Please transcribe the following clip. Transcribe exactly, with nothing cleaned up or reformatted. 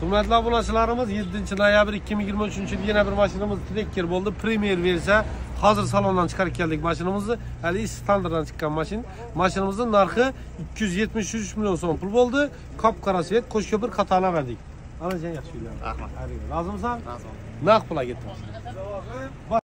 Hürmetli obunachilarimiz, yedinchi noyabr ikki ming yigirma uchinchi yil yana bir mashinamiz Tracker bo'ldi. Premier versiya. Hozir salondan chiqarib keldik mashinamizni. Hali standartdan chiqqan mashin. Mashinamizning narxi ikki yuz yetmish uch million so'm pul bo'ldi. Qop-qora svet, qo'shko'pir qatana verdik. Anajon yaxshi o'ylayman. Rahmat. Rozimisan? Razı. Naq pulga ketdi.